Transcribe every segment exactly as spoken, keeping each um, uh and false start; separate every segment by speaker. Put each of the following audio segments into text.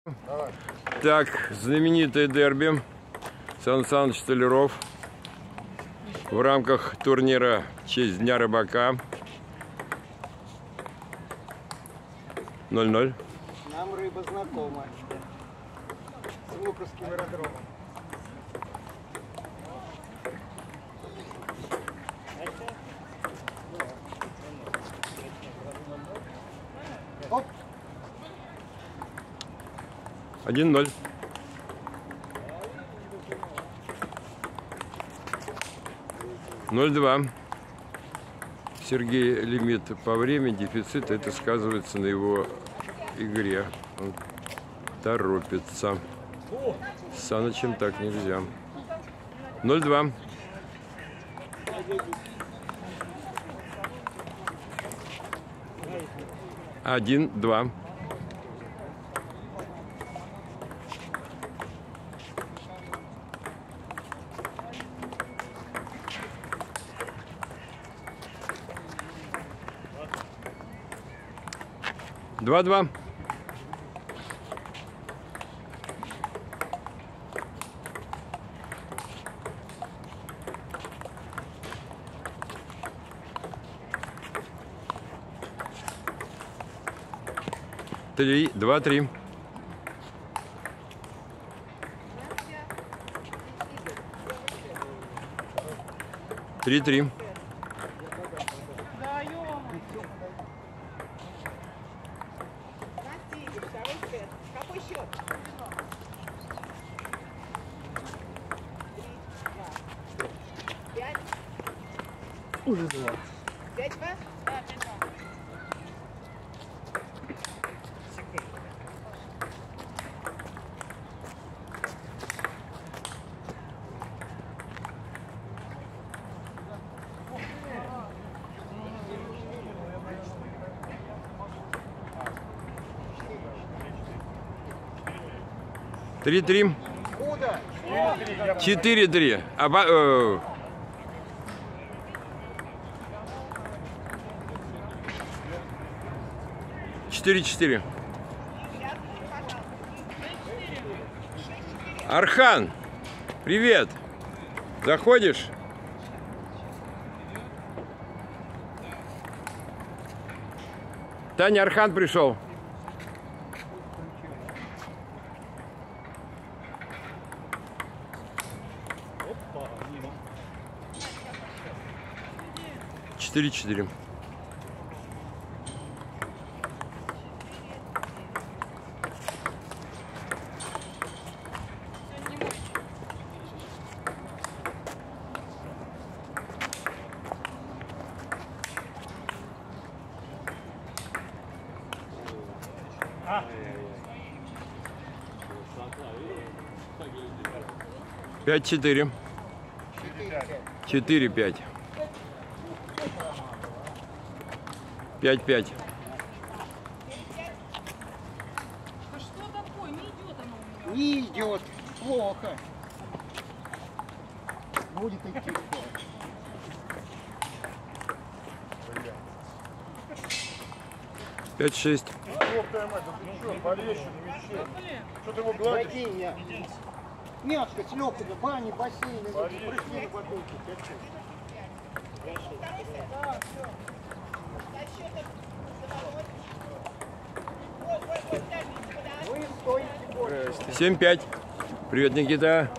Speaker 1: Давай.
Speaker 2: Так, знаменитое дерби. Сан Саныч Столяров в рамках турнира в честь Дня рыбака. ноль-ноль.
Speaker 3: Нам рыба знакома. С Луковским аэродромом. Оп.
Speaker 2: один-ноль. ноль-два. Сергей лимит по времени, дефицит, это сказывается на его игре. Он торопится. С Санычем так нельзя. ноль-два. один-два. два-два. Три, два, три. Три, три.
Speaker 4: Какой счет? Пять?
Speaker 3: Уже два.
Speaker 4: Пять-два? Да, пять-два.
Speaker 2: Три-три.
Speaker 3: Куда?
Speaker 2: Четыре-три. А ба- э, Четыре-четыре. Архан, привет. Заходишь? Таня, Архан пришел. Четыре-четыре. Пять-четыре. Четыре-пять. Пять-пять.
Speaker 4: А что такое? Не идет оно у меня.
Speaker 3: Не идет. Плохо. Будет идти.
Speaker 2: Пять-шесть.
Speaker 1: Что ты его гладишь?
Speaker 3: Закинь я. Мягко, с легкими, бани, бассейны, прыжки на батуте. Вы стоите больше.
Speaker 2: Семь-пять. Привет, Никита.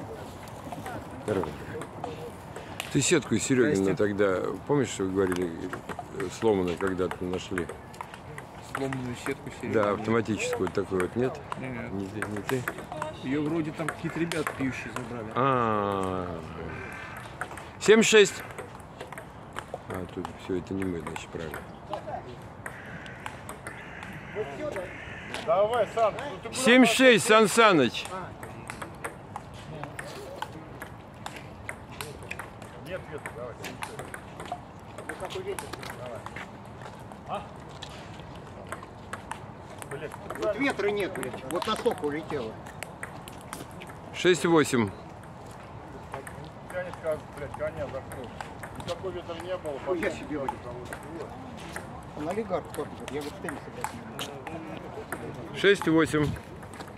Speaker 2: Ты сетку из Серегина тогда, помнишь, что вы говорили, сломанную когда-то нашли?
Speaker 5: Сломанную сетку Серегина.
Speaker 2: Да, автоматическую такую вот, нет?
Speaker 5: Нет.
Speaker 2: Не, ты- не ты?
Speaker 5: Ее вроде там какие-то ребята пьющие забрали.
Speaker 2: А, семь-шесть. А, тут все это не мы, значит, правильно.
Speaker 1: Давай, Сан. ну ты
Speaker 2: Семь-шесть, Сан Саныч.
Speaker 1: Нет ветра, давай.
Speaker 3: Ну какой ветер?
Speaker 1: Блин,
Speaker 3: Вот ветра нет, блядь. Вот на столько улетело.
Speaker 2: Шесть-восемь.
Speaker 1: тянет, как, блядь, коня за хвост. Никакой ветра не было.
Speaker 3: Ой, я себе вот. Он олигарх тоже. Я вот в теннис играть не буду.
Speaker 2: Шесть-восемь.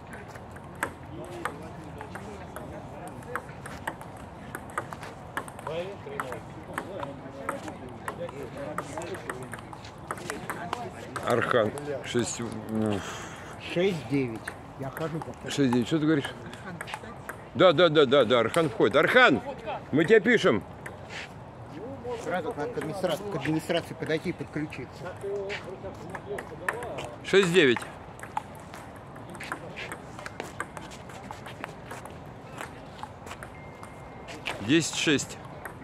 Speaker 2: Архан. шесть
Speaker 3: шесть девять. Я хожу по
Speaker 2: шесть девять. Что ты говоришь? Да, да, да, да, да, Архан входит. Архан, мы тебя пишем.
Speaker 3: Сразу надо к администрации, к администрации подойти и подключиться.
Speaker 2: шесть девять. десять шесть.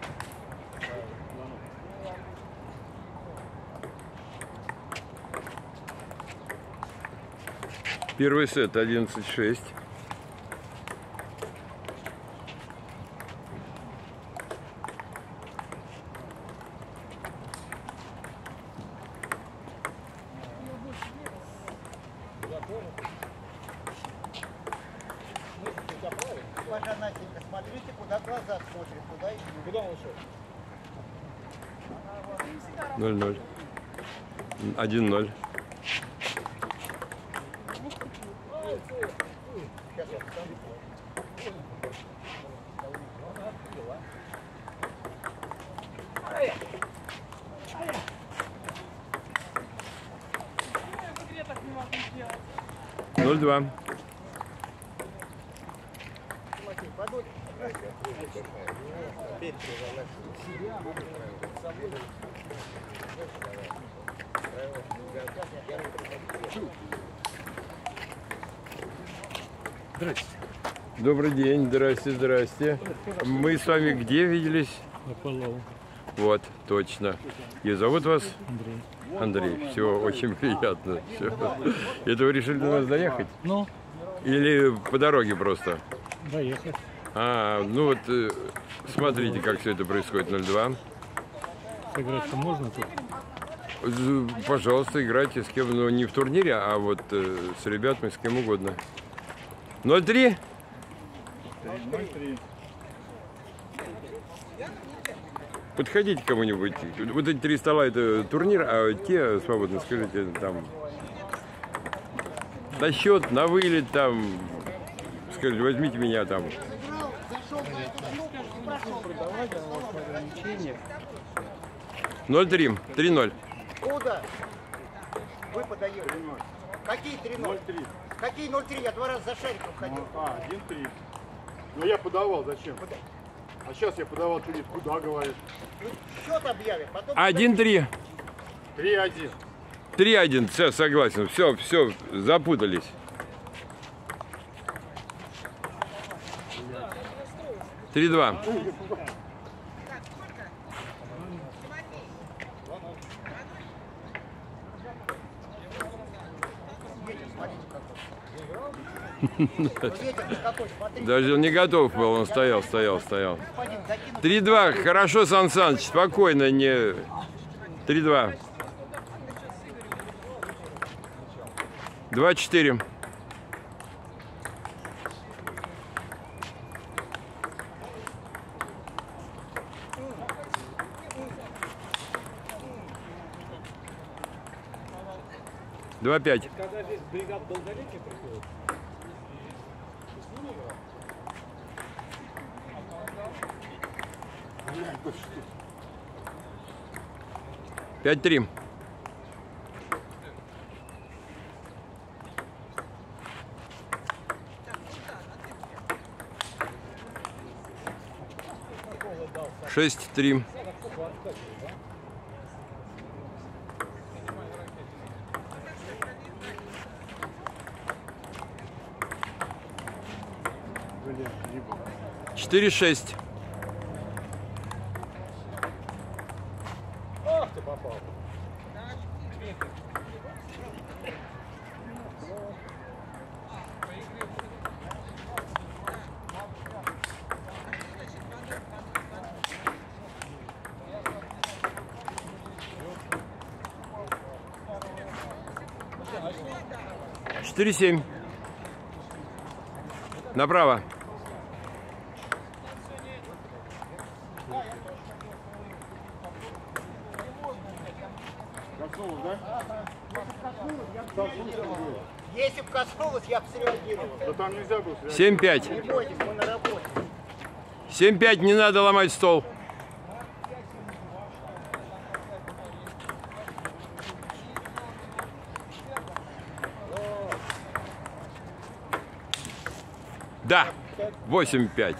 Speaker 2: Первый сет одиннадцать шесть.
Speaker 3: Госпожа Настенька, смотрите, куда глаза смотрят, куда и куда он ушел.
Speaker 2: ноль ноль. один ноль. ноль два.
Speaker 5: Здрасте.
Speaker 2: Добрый день, здрасте, здрасте. Мы с вами где виделись?
Speaker 5: На Палау.
Speaker 2: Вот, точно. И зовут вас?
Speaker 5: Андрей.
Speaker 2: Андрей. Все, очень приятно. Всё. Это вы решили до нас доехать?
Speaker 5: Ну,
Speaker 2: Или по дороге просто?
Speaker 5: доехать.
Speaker 2: А, ну вот, э, смотрите, как все это происходит. ноль два.
Speaker 5: Сыграть-то можно тут?
Speaker 2: З- Пожалуйста, играйте с кем, но не в турнире, а вот э, с ребятами, с кем угодно. ноль три?
Speaker 1: ноль три.
Speaker 2: Подходите к кому-нибудь. Вот эти три стола это турнир, а те свободно скажите там на счет, на вылет там. Скажите, возьмите меня там. ноль три. три ноль.
Speaker 3: Куда? Вы подаете. Какие три ноль?
Speaker 1: ноль три.
Speaker 3: Какие ноль три? Я два раза за шариком ходил.
Speaker 1: А, один три. Ну я подавал, зачем? А сейчас я подавал, что нет, куда, говорит.
Speaker 3: Ну, счет объявят, потом...
Speaker 2: один три.
Speaker 1: три один.
Speaker 2: три один. Все, согласен. Все, все, запутались. три два.
Speaker 3: Ветер какой, смотри.
Speaker 2: Даже он не готов был, он стоял, стоял, стоял.
Speaker 3: Господин, закинут.
Speaker 2: три два. Хорошо, Сан Саныч, спокойно, не... три два. два четыре. два пять.
Speaker 5: Когда здесь бригад долголетних приходит?
Speaker 2: пять три. шесть три. четыре шесть.
Speaker 3: Ах ты попал.
Speaker 2: четыре семь. Направо.
Speaker 1: Косолов, да?
Speaker 3: Если бы коснулось, я бы среагировал.
Speaker 1: Да там нельзя было стрелять.
Speaker 2: семь пять.
Speaker 3: Не бойтесь, мы на работе.
Speaker 2: семь пять. Не надо ломать стол. Да, восемь пять.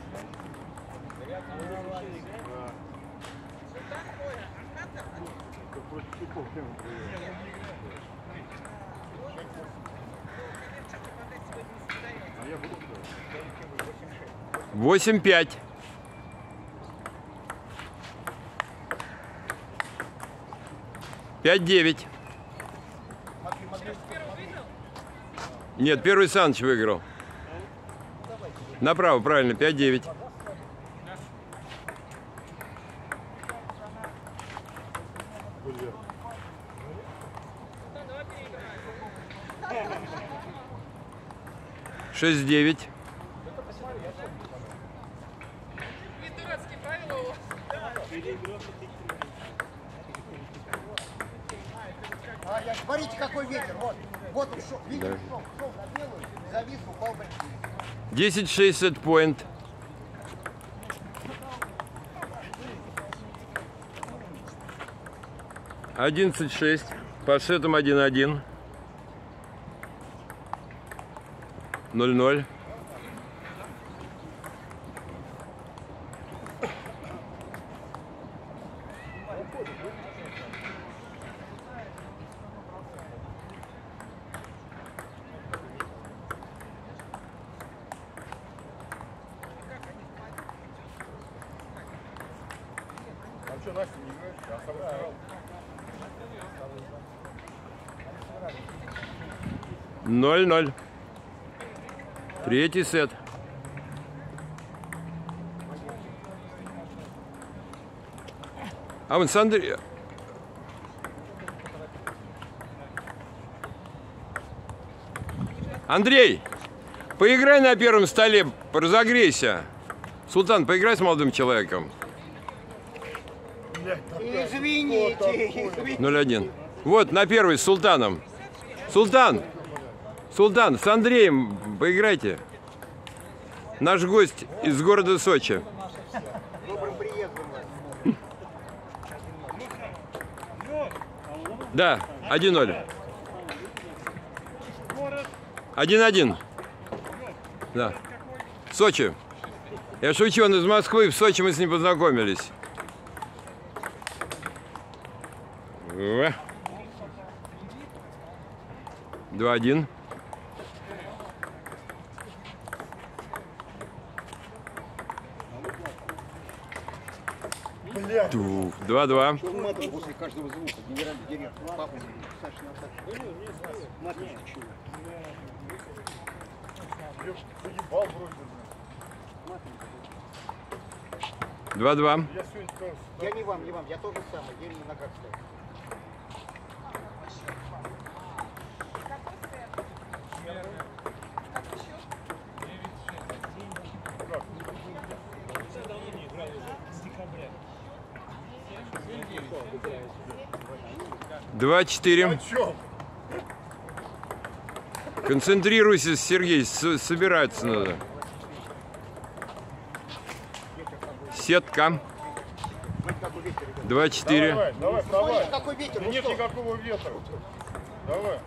Speaker 2: Восемь пять. Пять девять. Нет, первый Саныч выиграл. Направо, правильно, пять девять. шесть девять.
Speaker 4: Не дурацкие правила.
Speaker 3: А, я, смотрите, какой ветер. Вот, вот он шел. Видите, шел, шел на белую, завис, упал в реку.
Speaker 2: десять шесть сетпоинт. одиннадцать шесть. По сетам один один. ноль ноль.
Speaker 1: А что, Настя не играешь? Я сам играл.
Speaker 2: ноль ноль. Третий сет. А вон Сандрей. Андрей, поиграй на первом столе, разогрейся. Султан, поиграй с молодым человеком.
Speaker 3: Извините, извините.
Speaker 2: ноль один. Вот, на первый с Султаном. Султан! Султан, с Андреем поиграйте. Наш гость из города Сочи.
Speaker 3: Добрым приездом.
Speaker 2: Да, один ноль. один один. Да. Сочи. Я шучу, он из Москвы, в Сочи мы с ним познакомились. два один. два два.
Speaker 3: Матом после каждого звука. Генеральный директор. Папа, Саша, Наташа. Матом чего?
Speaker 1: Заебал вроде.
Speaker 2: два два.
Speaker 1: Я сегодня тоже.
Speaker 3: Я не вам, не вам. Я тоже самый. Я не на ногах стою.
Speaker 2: два четыре. Концентрируйся, Сергей, с- собираться надо. Сетка. два четыре.
Speaker 1: Давай, давай, давай.
Speaker 3: Смотрите, какой ветер.
Speaker 1: Да
Speaker 3: Ну
Speaker 1: нет
Speaker 3: что?
Speaker 1: никакого ветра. Давай.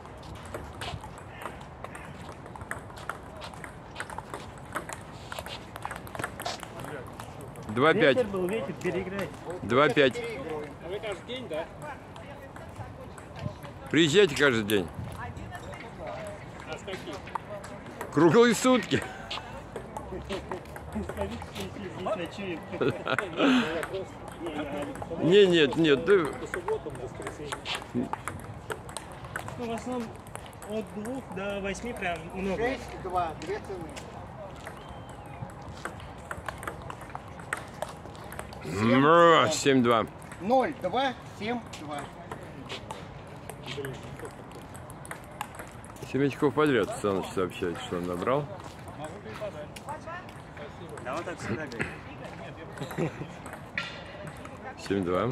Speaker 2: два пять.
Speaker 5: Ветер был, ветер, переиграй.
Speaker 2: два пять.
Speaker 5: А вы каждый день, да?
Speaker 2: Приезжайте каждый день.
Speaker 5: А с каких?
Speaker 2: Круглые сутки.
Speaker 5: Скажите, если здесь ночуем.
Speaker 2: Не, нет, нет. ты-
Speaker 5: По субботам, воскресенье. Ну, в основном от двух до восьми прям много.
Speaker 3: шесть два. Две цены.
Speaker 2: Мра, семь два.
Speaker 3: ноль два семь два.
Speaker 2: семь очков подряд Саныч сообщает, что он набрал.
Speaker 5: Да, вот так всегда говорит.
Speaker 2: семь два.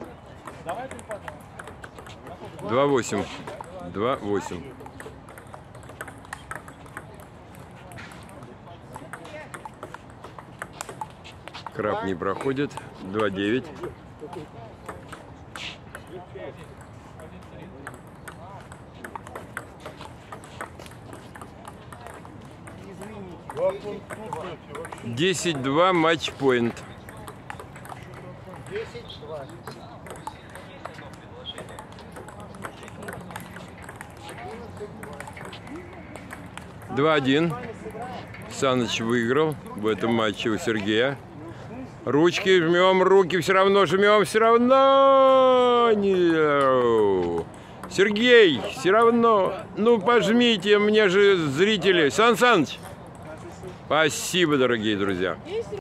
Speaker 2: два восемь. два восемь. Краб не проходит. два девять. десять-два матч-поинт.
Speaker 3: десять-два.
Speaker 2: два-один. Саныч выиграл в этом матче у Сергея. Ручки жмем, руки все равно жмем, все равно. Не... Сергей, все равно. Ну, пожмите, мне же зрители. Сан Саныч. Спасибо, дорогие друзья.